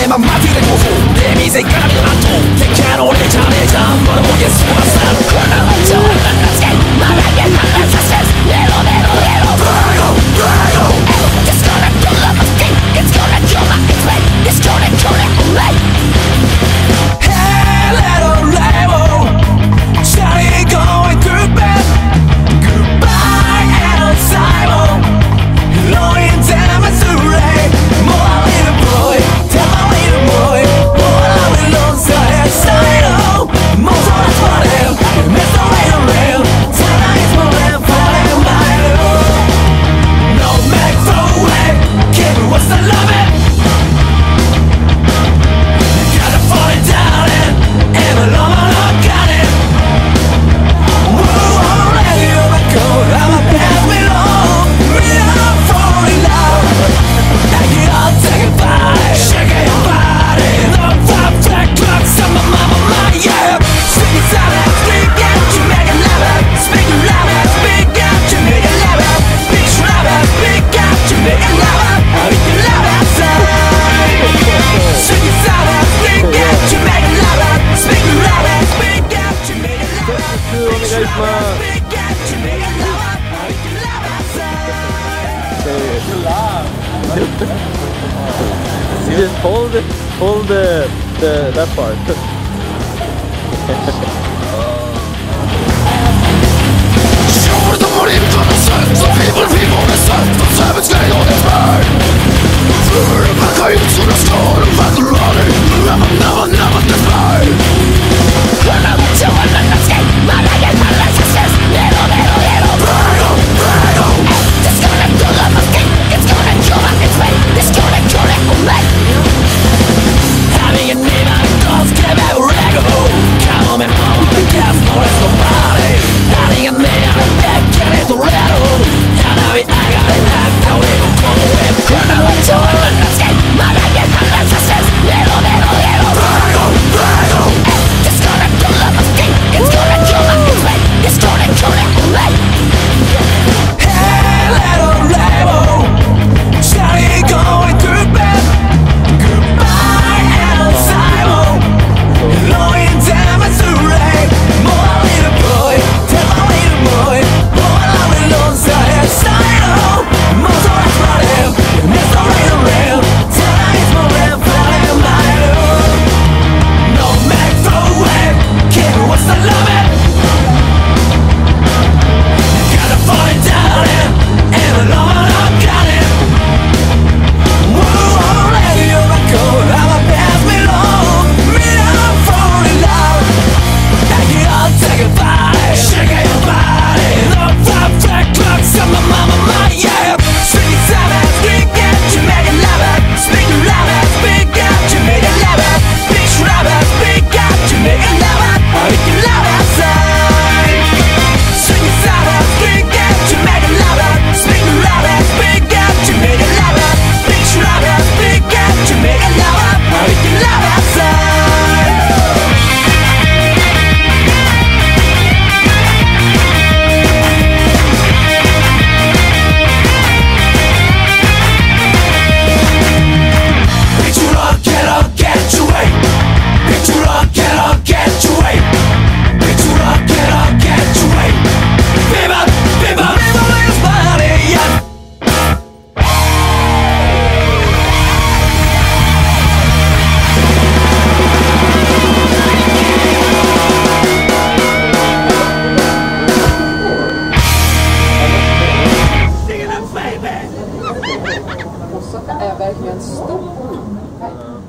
맘마들의 고소 내 미세가는 안통 택한 오래 잘해자 물어보게 수고하산 그러나 저 하나씩 말하게 하나 사실 내로 It's gonna kill up my skin It's gonna kill my x-ray It's gonna kill it away Hey little label Shawty going through bad Goodbye and Simon 너의 damn too late My little boy Tell my little boy All I will lose is Sino 모두 다 버려 Mr. Little Real Tonight is more than falling by you No make throw away Give me what's the love it Gotta fall it down and my love I got it Won't let you back go I'm a pass me long I'm falling in love Take it all, take it back Shake your body The pop that clocks on my mama, yeah Speak it out and speak out You make it louder Speak it louder Speak out You make it louder Speak louder Speak out You make it louder I make it louder outside Speak it out and speak out You make it louder Speak louder Speak out You make it louder Speak louder Speak out You make it louder I make it louder outside You just hold that part. Show the money in the sun Some people in the sun The savage getting on his mind Through the back I into the stone I'm back running Never despise Another two and then let's get My leg and my legs are says Little Battle It's gonna kill up my skin It's gonna kill my x-ray It's gonna kill it away Having a name on thoughts Give it a rego Come and home The gas more is nobody Having a man on that Get it to rattle And now I got it back Now we will go away Another two and then let's get My leg and my legs are says Little Battle It's gonna kill up my skin It's gonna kill my x-ray It's gonna kill it away Hey little label Shawty going through bad Goodbye and Simon Knowing damn it's too late My little boy Tell my little boy All I will lose is Sino 모두 다 버려 Mr. Little Real Tonight is more than falling by you No make throw away Give me what's the love it Gotta fall it down and my love I got it Won't let you back go I'm a pass me long I'm falling in love Take it all, take it back Shake your body The pop that clocks on my mama, yeah Speak it out and speak out You make it louder Speak louder, speak out You make it louder Speak louder, speak out You make it louder I make it louder outside Speak it out and speak out You make it louder Speak louder, speak out You make it louder Speak louder, speak out You make it louder I make it louder outside Get your way Get your get your way Get your way Viva, viva, viva this body, yeah Sing it up, baby! Osaka är verkligen stor.